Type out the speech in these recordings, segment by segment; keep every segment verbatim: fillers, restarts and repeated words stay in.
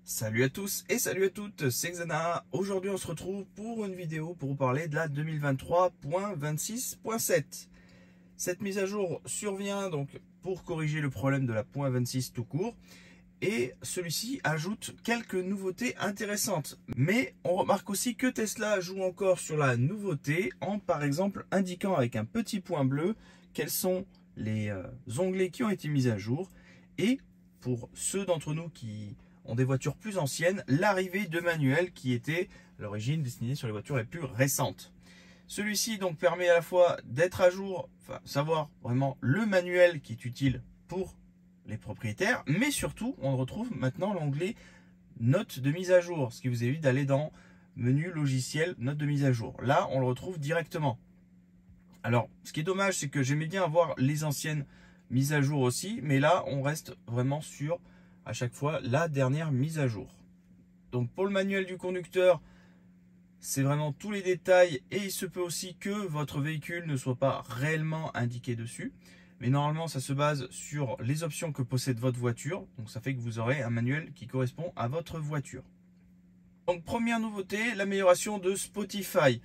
Salut à tous et salut à toutes, c'est Xana. Aujourd'hui on se retrouve pour une vidéo pour vous parler de la deux mille vingt-trois point vingt-six point sept. Cette mise à jour survient donc pour corriger le problème de la point vingt-six tout court. Et celui-ci ajoute quelques nouveautés intéressantes. Mais on remarque aussi que Tesla joue encore sur la nouveauté en par exemple indiquant avec un petit point bleu quels sont les euh, onglets qui ont été mis à jour. Et pour ceux d'entre nous qui ont des voitures plus anciennes, l'arrivée de manuels qui était à l'origine destiné sur les voitures les plus récentes. Celui-ci donc permet à la fois d'être à jour, enfin savoir vraiment le manuel qui est utile pour les propriétaires, mais surtout on retrouve maintenant l'onglet notes de mise à jour, ce qui vous évite d'aller dans menu logiciel notes de mise à jour. Là on le retrouve directement. Alors ce qui est dommage, c'est que j'aimais bien avoir les anciennes mises à jour aussi, mais là on reste vraiment sur à chaque fois la dernière mise à jour. Donc pour le manuel du conducteur, c'est vraiment tous les détails et il se peut aussi que votre véhicule ne soit pas réellement indiqué dessus. Mais normalement, ça se base sur les options que possède votre voiture. Donc ça fait que vous aurez un manuel qui correspond à votre voiture. Donc première nouveauté, l'amélioration de Spotify.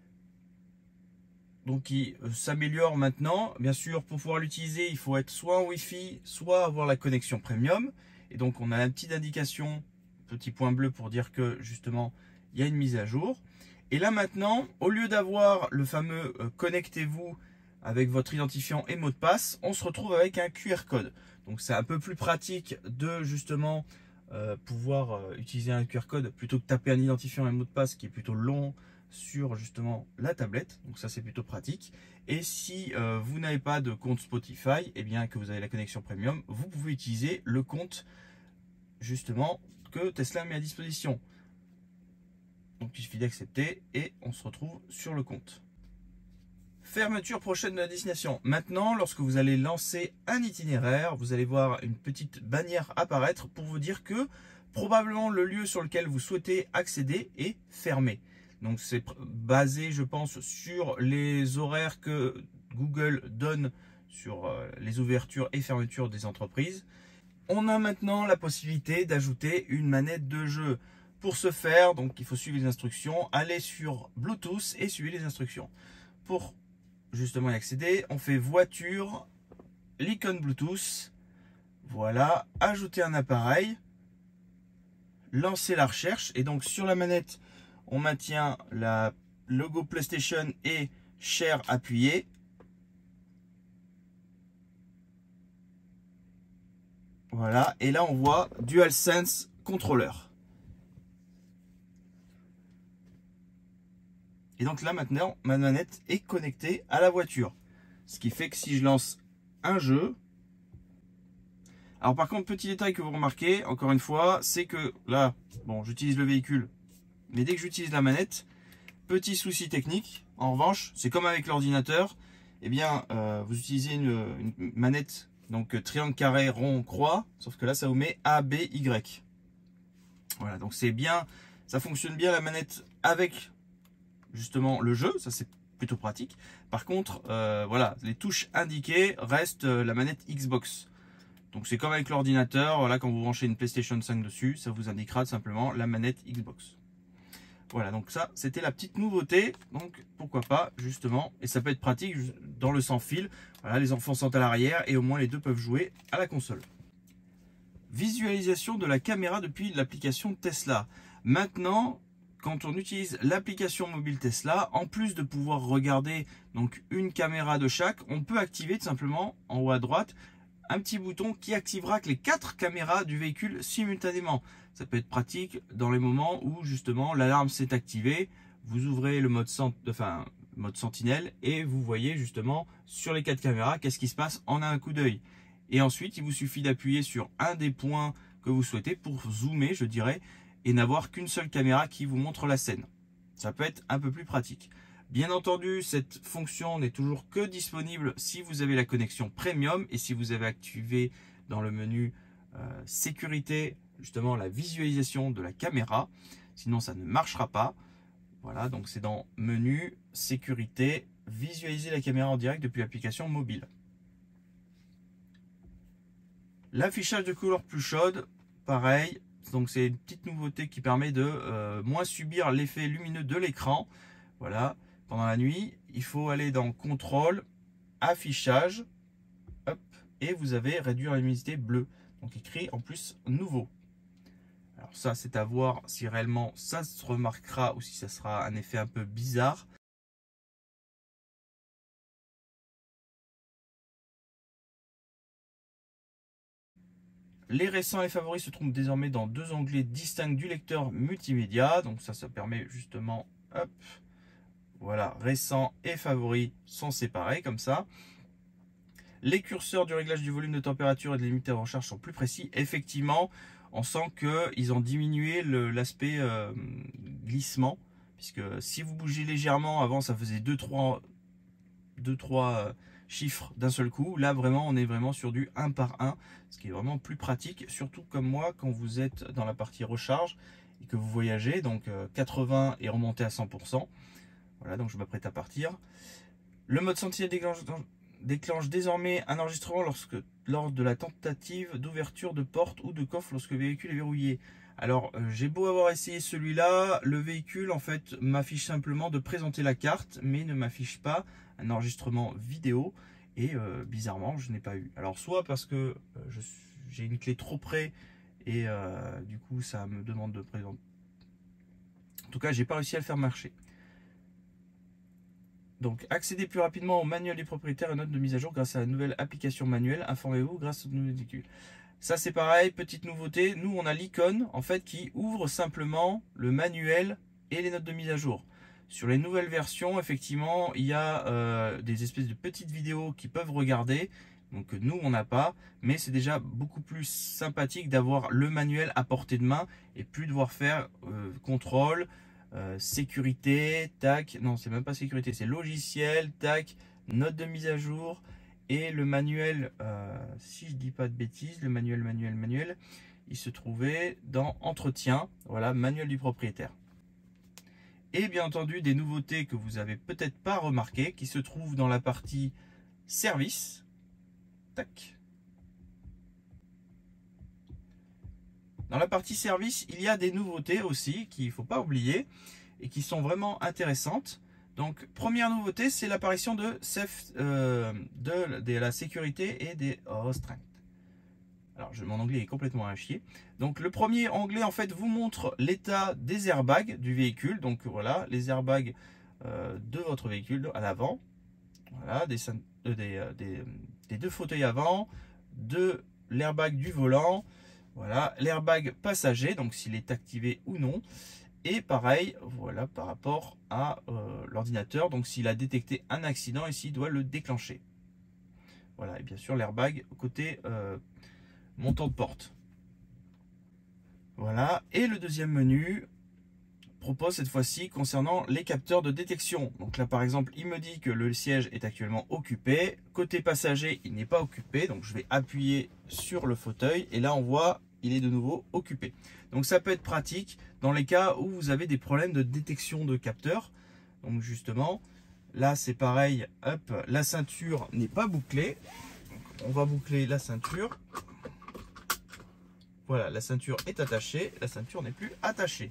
Donc qui s'améliore maintenant. Bien sûr, pour pouvoir l'utiliser, il faut être soit en Wi-Fi, soit avoir la connexion premium. Et donc on a une petite indication, petit point bleu pour dire que justement il y a une mise à jour. Et là maintenant, au lieu d'avoir le fameux euh, connectez-vous avec votre identifiant et mot de passe, on se retrouve avec un Q R code. Donc c'est un peu plus pratique de justement euh, pouvoir euh, utiliser un Q R code plutôt que taper un identifiant et un mot de passe qui est plutôt long sur justement la tablette. Donc ça c'est plutôt pratique. Et si euh, vous n'avez pas de compte Spotify, et bien que vous avez la connexion premium, vous pouvez utiliser le compte justement que Tesla met à disposition. Donc il suffit d'accepter et on se retrouve sur le compte. Fermeture prochaine de la destination. Maintenant, lorsque vous allez lancer un itinéraire, vous allez voir une petite bannière apparaître pour vous dire que probablement le lieu sur lequel vous souhaitez accéder est fermé. Donc c'est basé, je pense, sur les horaires que Google donne sur les ouvertures et fermetures des entreprises. On a maintenant la possibilité d'ajouter une manette de jeu. Pour ce faire, donc il faut suivre les instructions, aller sur Bluetooth et suivre les instructions. Pour justement y accéder, on fait voiture, l'icône Bluetooth, voilà, ajouter un appareil, lancer la recherche et donc sur la manette, on maintient la logo PlayStation et Share appuyé. Voilà, et là on voit DualSense Controller. Et donc là maintenant, ma manette est connectée à la voiture. Ce qui fait que si je lance un jeu... Alors par contre, petit détail que vous remarquez, encore une fois, c'est que là, bon, j'utilise le véhicule. Mais dès que j'utilise la manette, petit souci technique. En revanche, c'est comme avec l'ordinateur. Eh bien, euh, vous utilisez une, une manette... Donc triangle, carré, rond, croix, sauf que là ça vous met A, B, Y. Voilà, donc c'est bien, ça fonctionne bien la manette avec justement le jeu, ça c'est plutôt pratique. Par contre, euh, voilà, les touches indiquées restent la manette Xbox. Donc c'est comme avec l'ordinateur, voilà, quand vous branchez une PlayStation cinq dessus, ça vous indiquera simplement la manette Xbox. Voilà, donc ça, c'était la petite nouveauté. Donc, pourquoi pas, justement. Et ça peut être pratique dans le sans fil. Voilà, les enfants sont à l'arrière et au moins les deux peuvent jouer à la console. Visualisation de la caméra depuis l'application Tesla. Maintenant, quand on utilise l'application mobile Tesla, en plus de pouvoir regarder donc une caméra de chaque, on peut activer tout simplement en haut à droite un petit bouton qui activera que les quatre caméras du véhicule simultanément. Ça peut être pratique dans les moments où justement l'alarme s'est activée. Vous ouvrez le mode, cent... enfin, mode sentinelle et vous voyez justement sur les quatre caméras qu'est-ce qui se passe en un coup d'œil. Et ensuite, il vous suffit d'appuyer sur un des points que vous souhaitez pour zoomer, je dirais, et n'avoir qu'une seule caméra qui vous montre la scène. Ça peut être un peu plus pratique. Bien entendu, cette fonction n'est toujours que disponible si vous avez la connexion premium et si vous avez activé dans le menu euh, sécurité justement la visualisation de la caméra. Sinon, ça ne marchera pas. Voilà, donc c'est dans menu sécurité, visualiser la caméra en direct depuis l'application mobile. L'affichage de couleurs plus chaudes, pareil, Donc c'est une petite nouveauté qui permet de euh, moins subir l'effet lumineux de l'écran. Voilà, pendant la nuit, il faut aller dans contrôle, affichage, hop, et vous avez réduire la luminosité bleue. Donc écrit en plus nouveau. Alors ça c'est à voir si réellement ça se remarquera ou si ça sera un effet un peu bizarre. Les récents et les favoris se trouvent désormais dans deux onglets distincts du lecteur multimédia. Donc ça, ça permet justement, hop, voilà, récents et favoris sont séparés comme ça. Les curseurs du réglage du volume de température et de limite de recharge sont plus précis. Effectivement, on sent qu'ils ont diminué l'aspect euh, glissement. Puisque si vous bougez légèrement, avant ça faisait deux trois euh, chiffres d'un seul coup. Là vraiment on est vraiment sur du un par un, ce qui est vraiment plus pratique, surtout comme moi quand vous êtes dans la partie recharge et que vous voyagez, donc euh, quatre-vingts et remonté à cent pour cent. Voilà, donc je m'apprête à partir. Le mode sentinelle déclenche, déclenche désormais un enregistrement lorsque lors de la tentative d'ouverture de porte ou de coffre lorsque le véhicule est verrouillé. Alors euh, j'ai beau avoir essayé celui-là, le véhicule en fait m'affiche simplement de présenter la carte, mais ne m'affiche pas un enregistrement vidéo, et euh, bizarrement je n'ai pas eu. Alors soit parce que euh, j'ai une clé trop près et euh, du coup ça me demande de présenter. En tout cas j'ai pas réussi à le faire marcher. Donc accéder plus rapidement au manuel des propriétaires et notes de mise à jour grâce à la nouvelle application manuelle. Informez-vous grâce au nouveau véhicule. Ça c'est pareil, petite nouveauté, nous on a l'icône en fait qui ouvre simplement le manuel et les notes de mise à jour. Sur les nouvelles versions, effectivement, il y a euh, des espèces de petites vidéos qui peuvent regarder, donc nous on n'a pas, mais c'est déjà beaucoup plus sympathique d'avoir le manuel à portée de main et plus devoir faire euh, contrôle, euh, sécurité, tac, non c'est même pas sécurité, c'est logiciel, tac, notes de mise à jour. Et le manuel, euh, si je dis pas de bêtises, le manuel, manuel, manuel, il se trouvait dans entretien, voilà, manuel du propriétaire. Et bien entendu, des nouveautés que vous avez peut-être pas remarquées, qui se trouvent dans la partie service. Tac. Dans la partie service, il y a des nouveautés aussi, qu'il ne faut pas oublier, et qui sont vraiment intéressantes. Donc, première nouveauté, c'est l'apparition de, euh, de, de la sécurité et des restreintes. Alors, je, mon anglais est complètement à chier. Donc, le premier onglet, en fait, vous montre l'état des airbags du véhicule. Donc, voilà, les airbags euh, de votre véhicule à l'avant. Voilà, des, euh, des, euh, des, des deux fauteuils avant, de l'airbag du volant. Voilà, l'airbag passager, donc s'il est activé ou non. Et pareil, voilà, par rapport à euh, l'ordinateur, donc s'il a détecté un accident et s'il doit le déclencher. Voilà, et bien sûr l'airbag côté euh, montant de porte. Voilà, et le deuxième menu propose cette fois-ci concernant les capteurs de détection. Donc là par exemple, il me dit que le siège est actuellement occupé. Côté passager, il n'est pas occupé, donc je vais appuyer sur le fauteuil et là on voit il est de nouveau occupé. Donc ça peut être pratique dans les cas où vous avez des problèmes de détection de capteurs. Donc justement, là c'est pareil, hop, la ceinture n'est pas bouclée. Donc, on va boucler la ceinture. Voilà, la ceinture est attachée, la ceinture n'est plus attachée.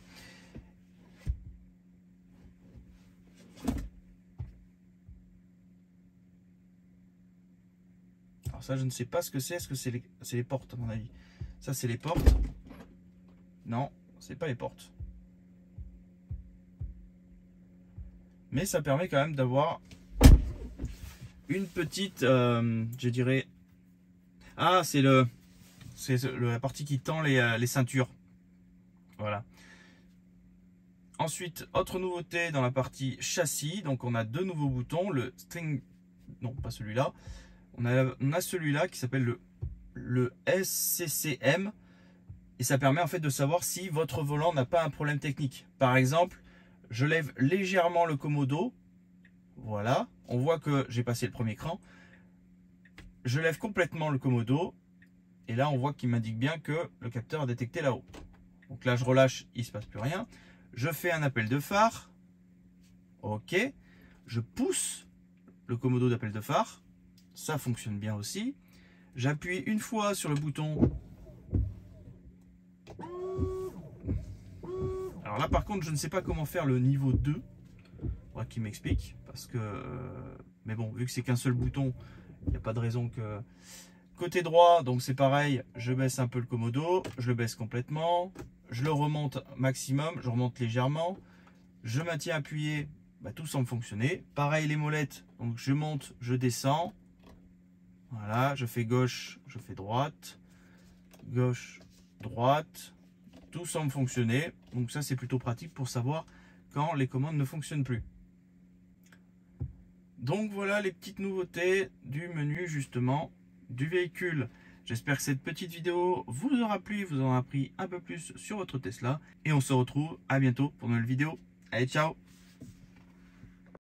Alors ça je ne sais pas ce que c'est, est-ce que c'est les, c'est les portes à mon avis. Ça c'est les portes. Non, c'est pas les portes. Mais ça permet quand même d'avoir une petite, euh, je dirais... Ah, c'est le, c'est la partie qui tend les, les ceintures. Voilà. Ensuite, autre nouveauté dans la partie châssis. Donc on a deux nouveaux boutons. Le string... Non, pas celui-là. On a, on a celui-là qui s'appelle le, le S C C M. Et ça permet en fait de savoir si votre volant n'a pas un problème technique. Par exemple, je lève légèrement le commodo. Voilà, on voit que j'ai passé le premier cran. Je lève complètement le commodo. Et là, on voit qu'il m'indique bien que le capteur a détecté là-haut. Donc là, je relâche, il ne se passe plus rien. Je fais un appel de phare. OK. Je pousse le commodo d'appel de phare. Ça fonctionne bien aussi. J'appuie une fois sur le bouton. là par contre je ne sais pas comment faire le niveau deux. Faudra qu'il m'explique parce que euh, mais bon, vu que c'est qu'un seul bouton, il n'y a pas de raison que... Côté droit, donc c'est pareil, je baisse un peu le commodo, je le baisse complètement, je le remonte maximum, je remonte légèrement, je maintiens appuyé, bah, tout semble fonctionner. Pareil les molettes, donc je monte, je descends, voilà, je fais gauche, je fais droite, gauche, droite, tout semble fonctionner. Donc ça c'est plutôt pratique pour savoir quand les commandes ne fonctionnent plus. Donc voilà les petites nouveautés du menu justement du véhicule. J'espère que cette petite vidéo vous aura plu, vous aura appris un peu plus sur votre Tesla. Et on se retrouve à bientôt pour une nouvelle vidéo. Allez, ciao!